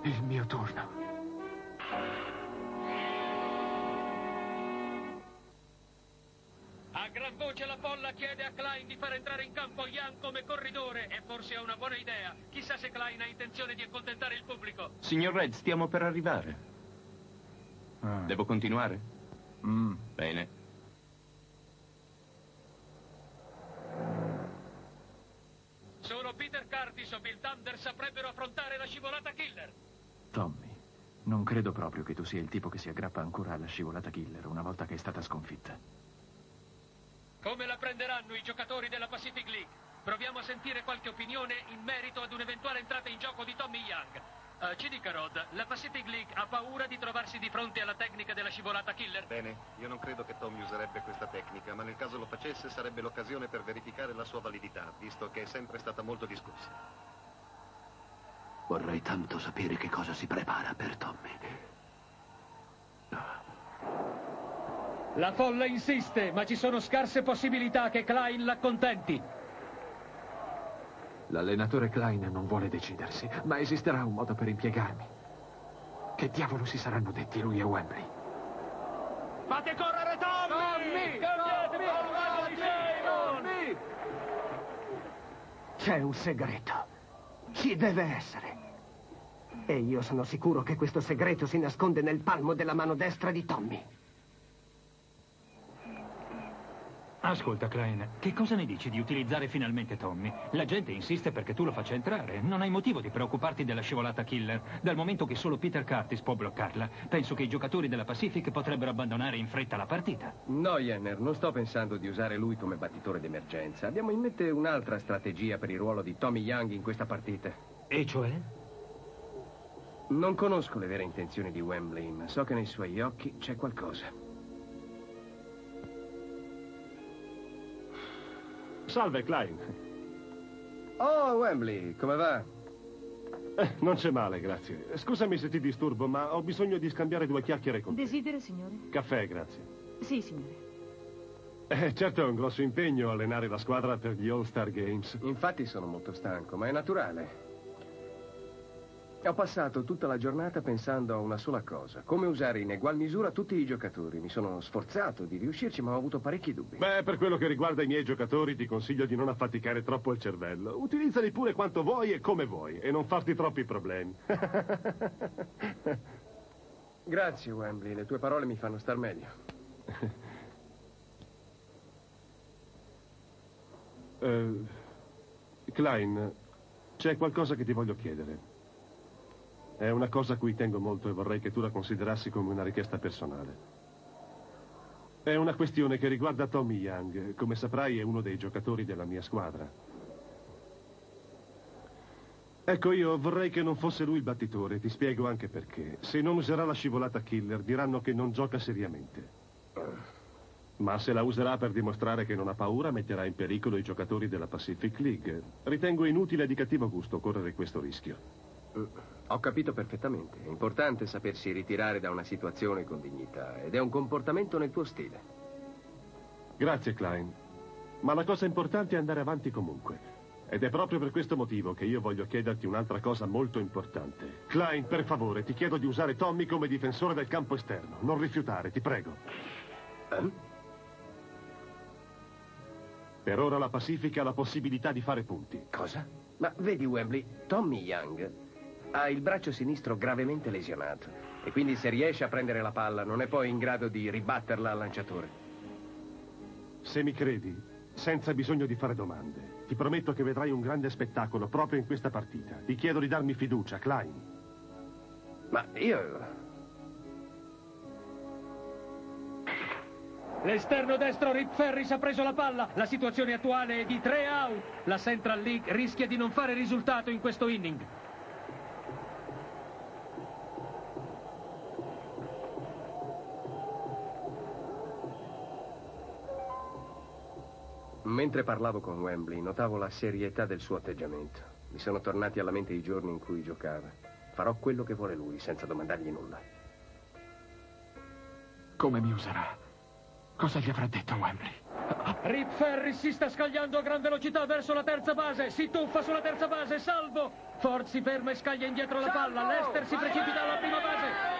Il mio turno. A gran voce la folla chiede a Klein di far entrare in campo Young come corridore e forse è una buona idea. Chissà se Klein ha intenzione di accontentare il pubblico. Signor Red, stiamo per arrivare. Devo continuare? Bene. Solo Peter Curtis o Bill Thunder saprebbero affrontare la scivolata killer. Tommy, non credo proprio che tu sia il tipo che si aggrappa ancora alla scivolata killer una volta che è stata sconfitta. Come la prenderanno i giocatori della Pacific League? Proviamo a sentire qualche opinione in merito ad un'eventuale entrata in gioco di Tommy Young. Ci dica, Rod, la Pacific League ha paura di trovarsi di fronte alla tecnica della scivolata killer? Bene, io non credo che Tommy userebbe questa tecnica, ma nel caso lo facesse sarebbe l'occasione per verificare la sua validità, visto che è sempre stata molto discussa. Vorrei tanto sapere che cosa si prepara per Tommy. La folla insiste, ma ci sono scarse possibilità che Klein l'accontenti. L'allenatore Klein non vuole decidersi, ma esisterà un modo per impiegarmi. Che diavolo si saranno detti lui e Wembley? Fate correre Tommy! Tommy! C'è un segreto. Ci deve essere. E io sono sicuro che questo segreto si nasconde nel palmo della mano destra di Tommy. Ascolta, Klein, che cosa ne dici di utilizzare finalmente Tommy? La gente insiste perché tu lo faccia entrare. Non hai motivo di preoccuparti della scivolata killer. Dal momento che solo Peter Curtis può bloccarla, penso che i giocatori della Pacific potrebbero abbandonare in fretta la partita. No, Jenner, non sto pensando di usare lui come battitore d'emergenza. Abbiamo in mente un'altra strategia per il ruolo di Tommy Young in questa partita. E cioè? Non conosco le vere intenzioni di Wembley, ma so che nei suoi occhi c'è qualcosa. Salve, Klein. Oh, Wembley, come va? Non c'è male, grazie. Scusami se ti disturbo, ma ho bisogno di scambiare due chiacchiere con te. Desidera, signore? Caffè, grazie. Sì, signore. Certo è un grosso impegno allenare la squadra per gli All-Star Games. Infatti sono molto stanco, ma è naturale. Ho passato tutta la giornata pensando a una sola cosa: come usare in egual misura tutti i giocatori. Mi sono sforzato di riuscirci, ma ho avuto parecchi dubbi. Beh, per quello che riguarda i miei giocatori ti consiglio di non affaticare troppo il cervello. Utilizzali pure quanto vuoi e come vuoi e non farti troppi problemi. Grazie, Wembley, le tue parole mi fanno star meglio. Klein, c'è qualcosa che ti voglio chiedere. È una cosa a cui tengo molto e vorrei che tu la considerassi come una richiesta personale. È una questione che riguarda Tommy Young. Come saprai, è uno dei giocatori della mia squadra. Ecco, io vorrei che non fosse lui il battitore. Ti spiego anche perché. Se non userà la scivolata killer, diranno che non gioca seriamente. Ma se la userà per dimostrare che non ha paura, metterà in pericolo i giocatori della Pacific League. Ritengo inutile e di cattivo gusto correre questo rischio. Ho capito perfettamente. È importante sapersi ritirare da una situazione con dignità ed è un comportamento nel tuo stile. Grazie, Klein. Ma la cosa importante è andare avanti comunque. Ed è proprio per questo motivo che io voglio chiederti un'altra cosa molto importante. Klein, per favore, ti chiedo di usare Tommy come difensore del campo esterno. Non rifiutare, ti prego. Per ora la Pacific ha la possibilità di fare punti. Cosa? Ma vedi, Wembley, Tommy Young ha il braccio sinistro gravemente lesionato e quindi se riesce a prendere la palla non è poi in grado di ribatterla al lanciatore. Se mi credi, senza bisogno di fare domande, ti prometto che vedrai un grande spettacolo proprio in questa partita. Ti chiedo di darmi fiducia, Klein. Ma io... L'esterno destro Rip Ferris ha preso la palla. La situazione attuale è di 3 out. La Central League rischia di non fare risultato in questo inning. Mentre parlavo con Wembley, notavo la serietà del suo atteggiamento. Mi sono tornati alla mente i giorni in cui giocava. Farò quello che vuole lui, senza domandargli nulla. Come mi userà? Cosa gli avrà detto Wembley? Rip Ferris si sta scagliando a gran velocità verso la terza base. Si tuffa sulla terza base. Salvo. Ford si ferma e scaglia indietro la palla. Lester si precipita alla prima base.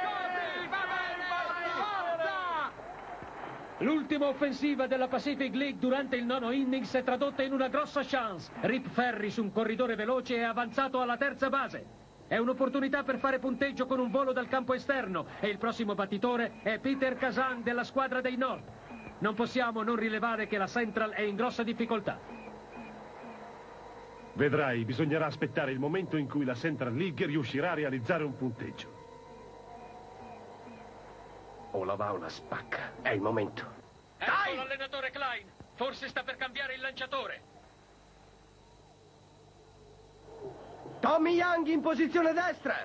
L'ultima offensiva della Pacific League durante il nono innings è tradotta in una grossa chance. Rip Ferris, un corridore veloce, è avanzato alla terza base. È un'opportunità per fare punteggio con un volo dal campo esterno e il prossimo battitore è Peter Kazan della squadra dei Nord. Non possiamo non rilevare che la Central è in grossa difficoltà. Vedrai, bisognerà aspettare il momento in cui la Central League riuscirà a realizzare un punteggio. O la va o la spacca. È il momento. Ecco l'allenatore Klein. Forse sta per cambiare il lanciatore. Tommy Young in posizione destra.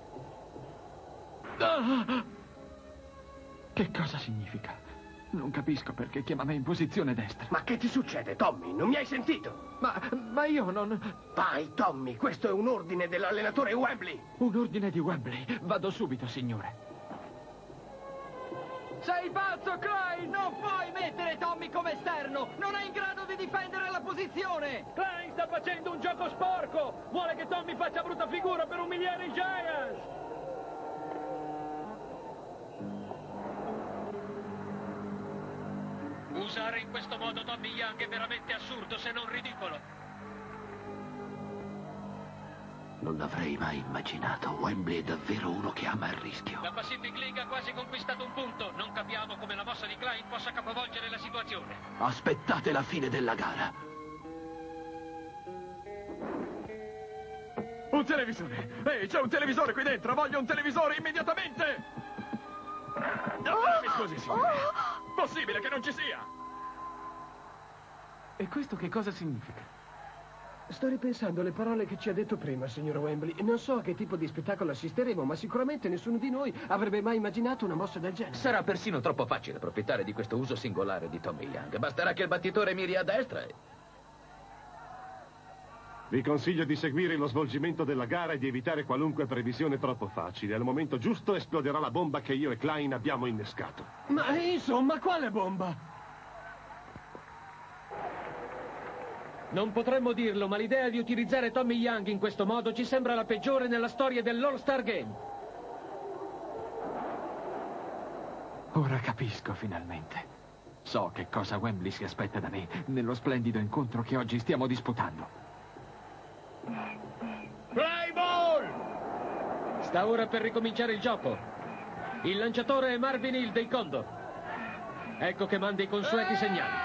Che cosa significa? Non capisco perché chiama me in posizione destra. Ma che ti succede, Tommy? Non mi hai sentito? Ma io non... Vai, Tommy, questo è un ordine dell'allenatore Wembley. Un ordine di Wembley. Vado subito, signore. Sei pazzo, Klein! Non puoi mettere Tommy come esterno! Non è in grado di difendere la posizione! Klein sta facendo un gioco sporco! Vuole che Tommy faccia brutta figura per umiliare i Giants! Usare in questo modo Tommy Young è veramente assurdo, se non ridicolo. Non l'avrei mai immaginato. Wembley è davvero uno che ama il rischio. La Pacific League ha quasi conquistato un punto. Non capiamo come la mossa di Klein possa capovolgere la situazione. Aspettate la fine della gara. Un televisore! Ehi, c'è un televisore qui dentro! Voglio un televisore immediatamente! Mi scusi, signore. Possibile che non ci sia! E questo che cosa significa? Sto ripensando alle parole che ci ha detto prima, signor Wembley. Non so a che tipo di spettacolo assisteremo, ma sicuramente nessuno di noi avrebbe mai immaginato una mossa del genere. Sarà persino troppo facile approfittare di questo uso singolare di Tommy Young. Basterà che il battitore miri a destra e... Vi consiglio di seguire lo svolgimento della gara e di evitare qualunque previsione troppo facile. Al momento giusto esploderà la bomba che io e Klein abbiamo innescato. Ma insomma, quale bomba? Non potremmo dirlo, ma l'idea di utilizzare Tommy Young in questo modo ci sembra la peggiore nella storia dell'All-Star Game. Ora capisco, finalmente. So che cosa Wembley si aspetta da me nello splendido incontro che oggi stiamo disputando. Play ball! Sta ora per ricominciare il gioco. Il lanciatore è Marvin Hill dei Condor. Ecco che manda i consueti segnali.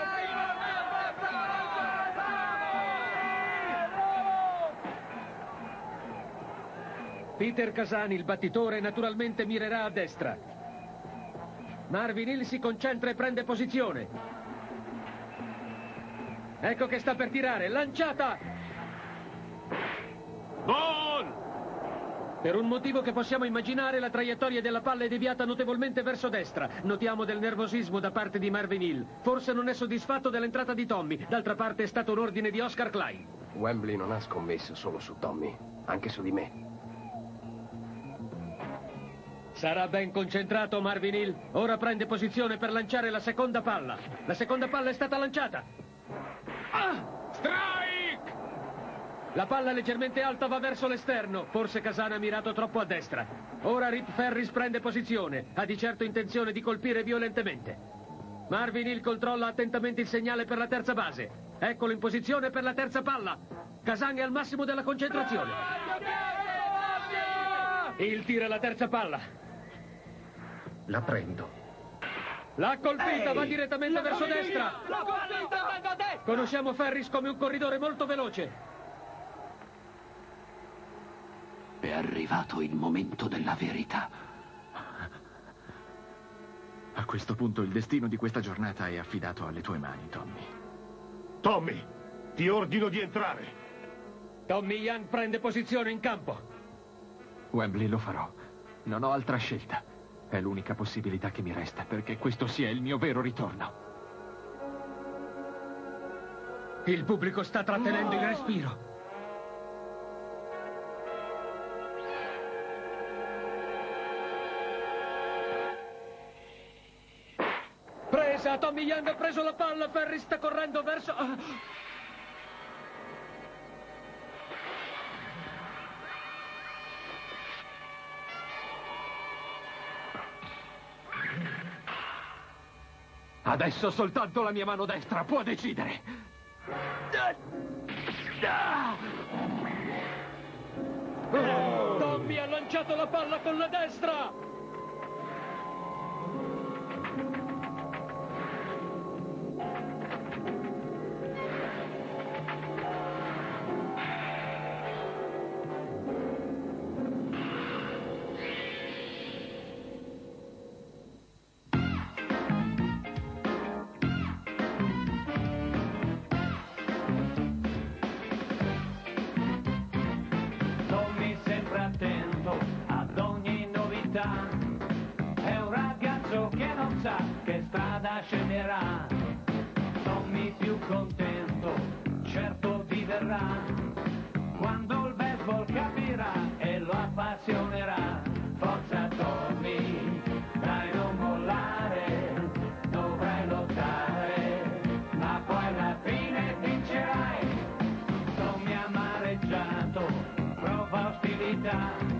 Peter Kazan, il battitore, naturalmente mirerà a destra. Marvin Hill si concentra e prende posizione. Ecco che sta per tirare. Lanciata! Gol! Per un motivo che possiamo immaginare, la traiettoria della palla è deviata notevolmente verso destra. Notiamo del nervosismo da parte di Marvin Hill. Forse non è soddisfatto dell'entrata di Tommy. D'altra parte è stato un ordine di Oscar Klein. Wembley non ha scommesso solo su Tommy, anche su di me. Sarà ben concentrato Marvin Hill. Ora prende posizione per lanciare la seconda palla. La seconda palla è stata lanciata. Strike! La palla leggermente alta va verso l'esterno. Forse Kazan ha mirato troppo a destra. Ora Rip Ferris prende posizione. Ha di certo intenzione di colpire violentemente. Marvin Hill controlla attentamente il segnale per la terza base. Eccolo in posizione per la terza palla. Kazan è al massimo della concentrazione. Hill tira la terza palla. La prendo. L'ha colpita, va direttamente verso destra. Conosciamo Ferris come un corridore molto veloce. È arrivato il momento della verità. A questo punto il destino di questa giornata è affidato alle tue mani, Tommy. Tommy, ti ordino di entrare. Tommy Young prende posizione in campo. Wembley, lo farò. Non ho altra scelta. È l'unica possibilità che mi resta, perché questo sia il mio vero ritorno. Il pubblico sta trattenendo il respiro. difesa. Tommy Young ha preso la palla. Ferris sta correndo verso... Adesso soltanto la mia mano destra può decidere. Tommy ha lanciato la palla con la destra. È un ragazzo che non sa che strada sceglierà. Tommy più contento, certo diverrà, quando il baseball capirà e lo appassionerà. Forza Tommy, dai non mollare, dovrai lottare, ma poi alla fine vincerai. Tommy amareggiato, prova ostilità,